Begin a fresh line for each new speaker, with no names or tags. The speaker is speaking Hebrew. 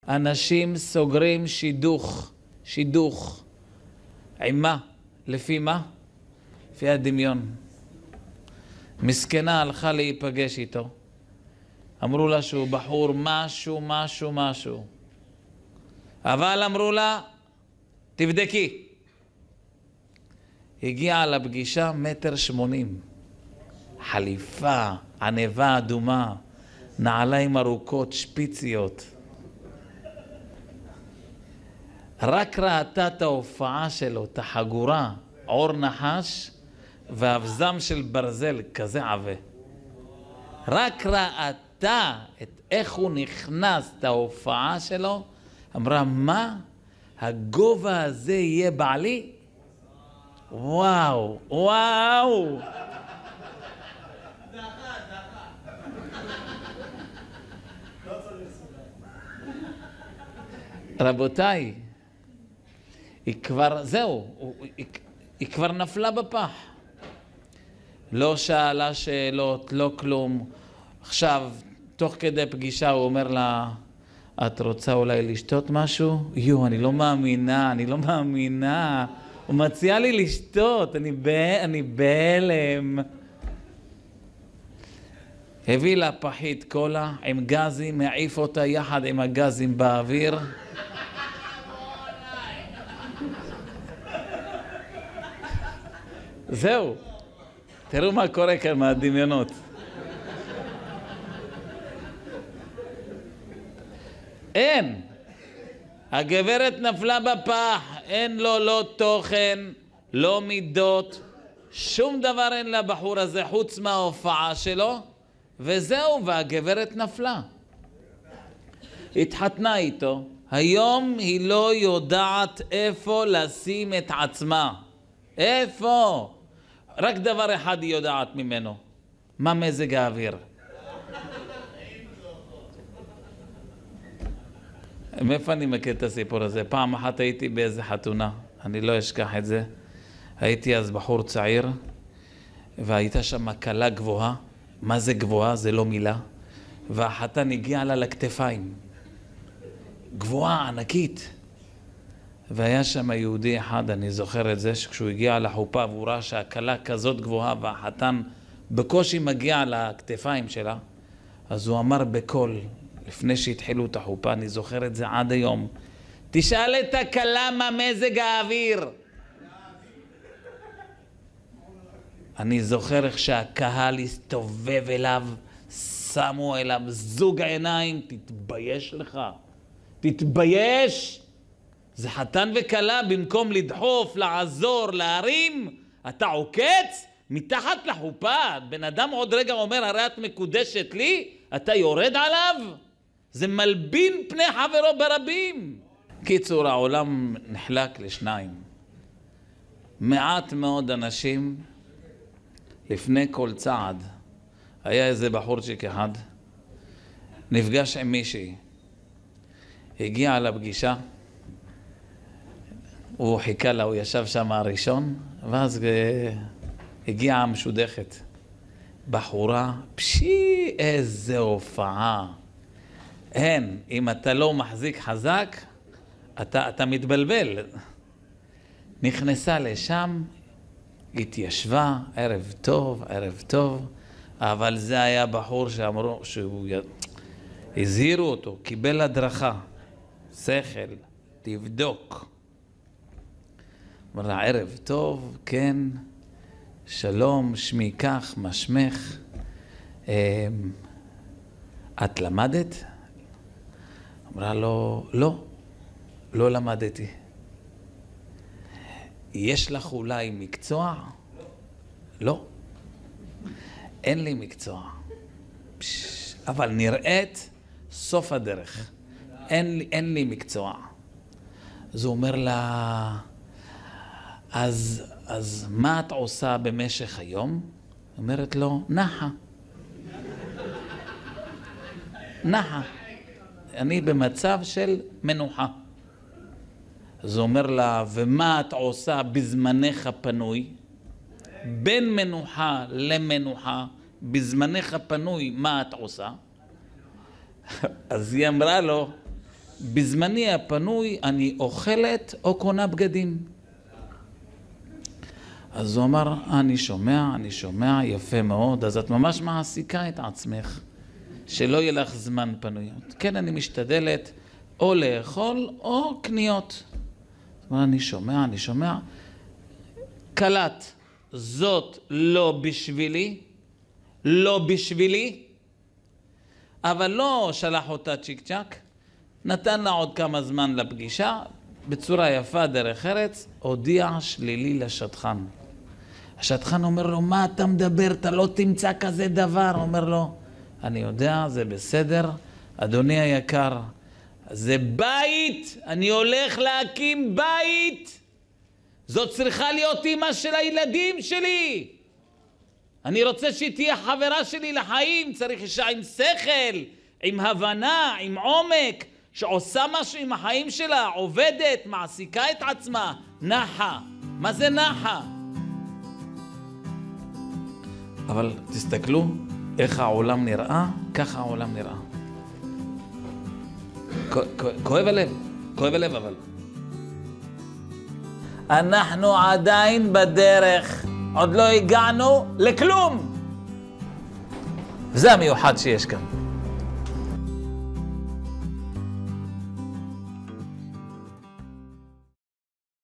אנשים סוגרים שידוך. עם מה? לפי מה? לפי הדמיון. מסכנה הלכה להיפגש איתו. אמרו לה שהוא בחור משהו. אבל אמרו לה, תבדקי. הגיעה לפגישה 1.80 מטר. חליפה, ענבה אדומה, נעליים ארוכות, שפיציות. רק ראתה את ההופעה שלו, את החגורה, עור נחש והאבזם של ברזל, כזה עבה. רק ראתה את איך הוא נכנס, את ההופעה שלו, אמרה, מה? הגובה הזה יהיה בעלי? וואו. רבותיי, היא כבר, היא כבר נפלה בפח. לא שאלה שאלות, לא כלום. עכשיו, תוך כדי פגישה הוא אומר לה, את רוצה אולי לשתות משהו? אני לא מאמינה. הוא מציע לי לשתות, אני בהלם. הביא לה פחית קולה עם גזים, העיף אותה יחד עם הגזים באוויר. זהו. תראו מה קורה כאן מהדמיונות. אין. הגברת נפלה בפח, אין לו לא תוכן, לא מידות, שום דבר אין לבחור הזה חוץ מההופעה שלו, וזהו, והגברת נפלה. התחתנה איתו, היום היא לא יודעת איפה לשים את עצמה. איפה? רק דבר אחד היא יודעת ממנו. מה מזג האוויר? מאיפה אני מכיר את הסיפור הזה? פעם אחת הייתי באיזה חתונה, אני לא אשכח את זה. הייתי אז בחור צעיר, והייתה שם קלה גבוהה. מה זה גבוהה? זה לא מילה. והחתן הגיע לה לכתפיים. גבוהה, ענקית. והיה שם יהודי אחד, אני זוכר את זה, שכשהוא הגיע לחופה והוא ראה שהקלה כזאת גבוהה והחתן בקושי מגיע לכתפיים שלה, אז הוא אמר בקול, לפני שהתחילו את החופה, אני זוכר את זה עד היום, תשאל את הקלה מה מזג האוויר. אני זוכר איך שהקהל הסתובב אליו, שמו אליו זוג עיניים, תתבייש לך, תתבייש. זה חתן וקלה, במקום לדחוף, לעזור, להרים, אתה עוקץ מתחת לחופה. בן אדם עוד רגע אומר, הרי את מקודשת לי, אתה יורד עליו. זה מלבין פני חברו ברבים. קיצור, העולם נחלק לשניים. מעט מאוד אנשים, לפני כל צעד, היה איזה בחורצ'יק אחד, נפגש עם מישהי, הגיע לפגישה, הוא חיכה לה, הוא ישב שם הראשון, ואז הגיעה המשודכת. בחורה, איזה הופעה. אין, אם אתה לא מחזיק חזק, אתה מתבלבל. נכנסה לשם, התיישבה, ערב טוב, אבל זה היה בחור שאמרו, הזהירו אותו, קיבל הדרכה, שכל, תבדוק. אמר לה, ערב טוב, כן, שלום, שמי כך, מה שמך? את למדת? אמרה לו, לא למדתי. יש לך אולי מקצוע? לא. אין לי מקצוע. אבל נראית סוף הדרך. אין לי מקצוע. אז הוא אומר לה, אז מה את עושה במשך היום? אומרת לו, נחה. אני במצב של מנוחה. אז הוא אומר לה, ומה את עושה בזמנך הפנוי? בין מנוחה למנוחה, בזמנך הפנוי, מה את עושה? אז היא אמרה לו, בזמני הפנוי אני אוכלת או קונה בגדים. אז הוא אמר, אני שומע, יפה מאוד, אז את ממש מעסיקה את עצמך, שלא יהיה לך זמן פנויות. כן, אני משתדלת או לאכול או קניות. זאת אומרת, אני שומע, קלט, זאת לא בשבילי, אבל לא שלח אותה צ'יק צ'ק, נתן לה עוד כמה זמן לפגישה, בצורה יפה דרך ארץ, הודיע שלילי לשטחן. השטחן אומר לו, מה אתה מדבר? אתה לא תמצא כזה דבר. אומר לו, אני יודע, זה בסדר, אדוני היקר, זה בית, אני הולך להקים בית. זאת צריכה להיות אמא של הילדים שלי. אני רוצה שהיא תהיה חברה שלי לחיים, צריך אישה עם שכל, עם הבנה, עם עומק, שעושה משהו עם החיים שלה, עובדת, מעסיקה את עצמה, נחה. מה זה נחה? אבל תסתכלו איך העולם נראה, ככה העולם נראה. כואב הלב אבל. אנחנו עדיין בדרך, עוד לא הגענו לכלום. זה המיוחד שיש כאן.